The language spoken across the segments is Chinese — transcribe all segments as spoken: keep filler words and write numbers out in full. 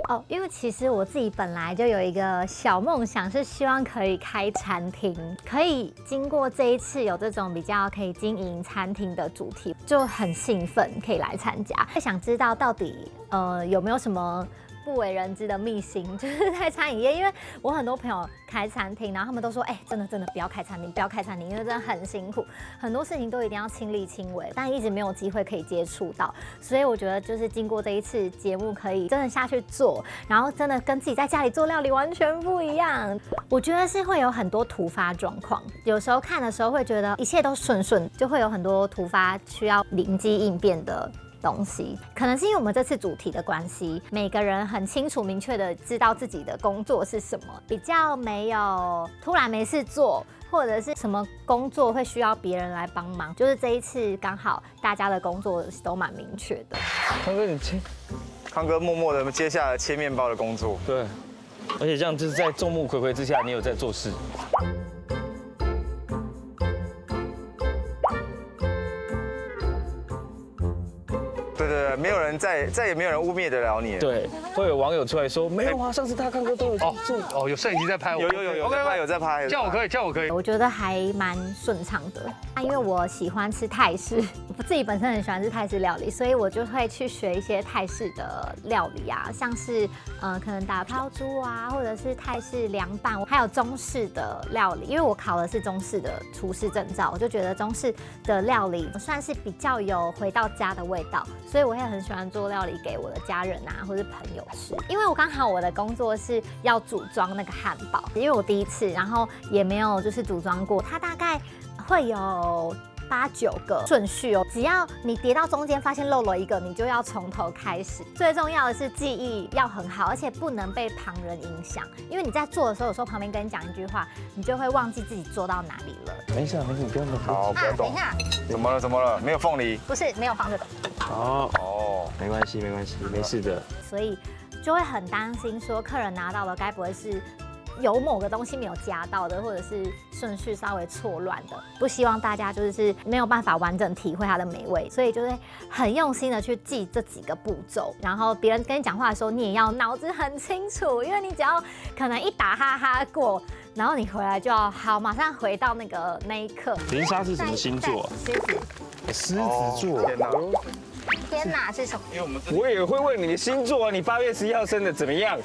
哦，因为其实我自己本来就有一个小梦想，是希望可以开餐厅，可以经过这一次有这种比较可以经营餐厅的主题，就很兴奋可以来参加。会想知道到底呃有没有什么不为人知的秘辛，就是在餐饮业，因为我很多朋友开餐厅，然后他们都说，哎、欸，真的真的不要开餐厅，不要开餐厅，因为真的很辛苦，很多事情都一定要亲力亲为，但一直没有机会可以接触到，所以我觉得就是经过这一次节目，可以真的下去做，然后真的跟自己在家里做料理完全不一样。我觉得是会有很多突发状况，有时候看的时候会觉得一切都顺顺，就会有很多突发需要灵机应变的东西，可能是因为我们这次主题的关系，每个人很清楚明确的知道自己的工作是什么，比较没有突然没事做，或者是什么工作会需要别人来帮忙。就是这一次刚好大家的工作都蛮明确的。 康哥，你切， 康哥默默的接下了切面包的工作。 对，而且这样就是在众目睽睽之下，你有在做事。 对对对，没有人再再也没有人污蔑得了你了。 对，会有网友出来说没有啊，上次他康哥都有做。 哦，有摄影机在拍我。 有有有有在拍，有在拍。 叫我可以，叫我可以。 我觉得还蛮顺畅的。那因为我喜欢吃泰式，我自己本身很喜欢吃泰式料理，所以我就会去学一些泰式的料理啊，像是呃可能打抛猪啊，或者是泰式凉拌，还有中式的料理。因为我考的是中式的厨师证照，我就觉得中式的料理算是比较有回到家的味道。所以我也很喜欢做料理给我的家人啊，或是朋友吃。因为我刚好我的工作是要组装那个汉堡，因为我第一次，然后也没有就是组装过，它大概会有八九个顺序哦。只要你跌到中间发现漏了一个，你就要从头开始。最重要的是记忆要很好，而且不能被旁人影响。因为你在做的时候，有时候旁边跟你讲一句话，你就会忘记自己做到哪里了。 没事啊，没事，你不要那么好，不要动。 等一下， 怎么了？怎么了？没有凤梨？ 不是，没有放这个。 哦哦，没关系，没关系，没事的。 所以就会很担心说，客人拿到的该不会是有某个东西没有夹到的，或者是顺序稍微错乱的。不希望大家就是没有办法完整体会它的美味，所以就会很用心的去记这几个步骤。然后别人跟你讲话的时候，你也要脑子很清楚，因为你只要可能一打哈哈过，然后你回来就要好马上回到那个那一刻。 林莎是什么星座？ 狮子。 狮子座。 天哪！ 天哪是什么？ 因为我们我也会问你的星座啊，你八月十一号生的怎么样？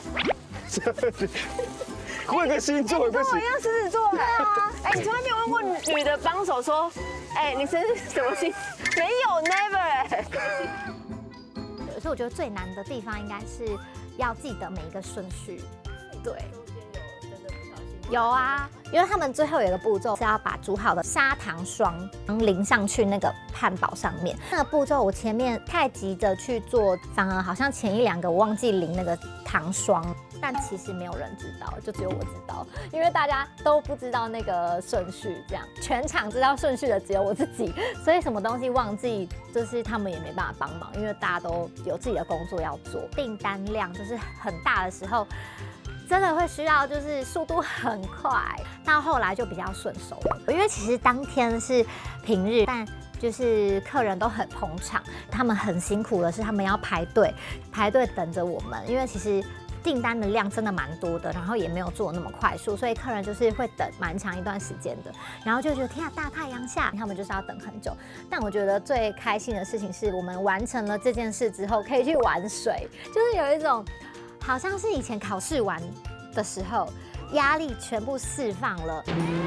问个星座不行。 跟我一样狮子座的啊！哎，你从来没有问过女的帮手说，哎，你生什么星？没有 ，never 哎。 所以我觉得最难的地方应该是要记得每一个顺序，对。有啊，因为他们最后有一个步骤是要把煮好的砂糖霜淋上去那个汉堡上面。那个步骤我前面太急着去做，反而好像前一两个我忘记淋那个糖霜，但其实没有人知道，就只有我知道，因为大家都不知道那个顺序，这样全场知道顺序的只有我自己，所以什么东西忘记，就是他们也没办法帮忙，因为大家都有自己的工作要做，订单量就是很大的时候。真的会需要就是速度很快，到后来就比较顺手了。因为其实当天是平日，但就是客人都很捧场，他们很辛苦的是他们要排队排队等着我们，因为其实订单的量真的蛮多的，然后也没有做那么快速，所以客人就是会等蛮长一段时间的，然后就觉得天啊，大太阳下，他们就是要等很久。但我觉得最开心的事情是我们完成了这件事之后，可以去玩水，就是有一种。好像是以前考试完的时候，压力全部释放了。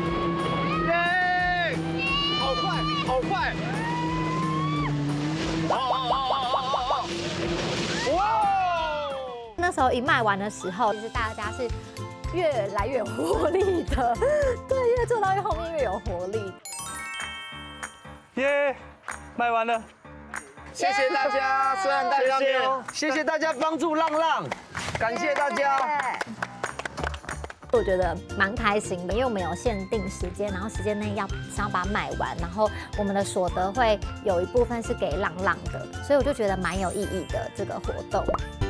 耶！好快，好快！哇！ 那时候一卖完的时候，其实大家是越来越有活力的，对，越做到越后面越有活力。 耶，卖完了。谢谢大家，虽然大家没有， 谢谢大家帮助浪浪， 感谢大家。 我觉得蛮开心的，因为我们有限定时间，然后时间内要想要把它卖完，然后我们的所得会有一部分是给浪浪的，所以我就觉得蛮有意义的这个活动。